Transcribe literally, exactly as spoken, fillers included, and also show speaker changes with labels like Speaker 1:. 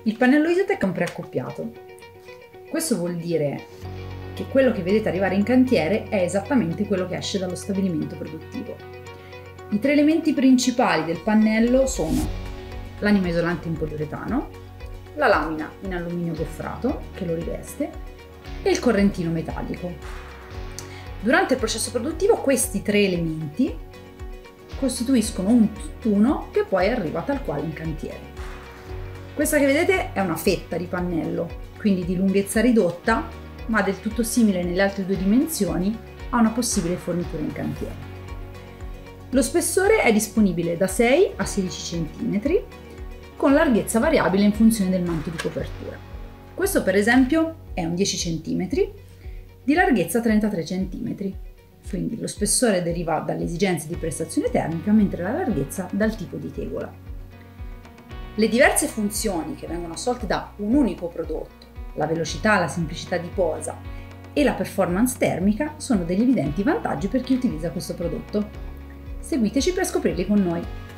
Speaker 1: Il pannello Isotec è un preaccoppiato. Questo vuol dire che quello che vedete arrivare in cantiere è esattamente quello che esce dallo stabilimento produttivo. I tre elementi principali del pannello sono l'anima isolante in poliuretano, la lamina in alluminio goffrato che lo riveste e il correntino metallico. Durante il processo produttivo questi tre elementi costituiscono un tutt'uno che poi arriva tal quale in cantiere. Questa che vedete è una fetta di pannello, quindi di lunghezza ridotta, ma del tutto simile nelle altre due dimensioni a una possibile fornitura in cantiere. Lo spessore è disponibile da sei a sedici centimetri, con larghezza variabile in funzione del manto di copertura. Questo per esempio è un dieci centimetri, di larghezza trentatré centimetri, quindi lo spessore deriva dalle esigenze di prestazione termica, mentre la larghezza dal tipo di tegola. Le diverse funzioni che vengono assolte da un unico prodotto, la velocità, la semplicità di posa e la performance termica, sono degli evidenti vantaggi per chi utilizza questo prodotto. Seguiteci per scoprirli con noi.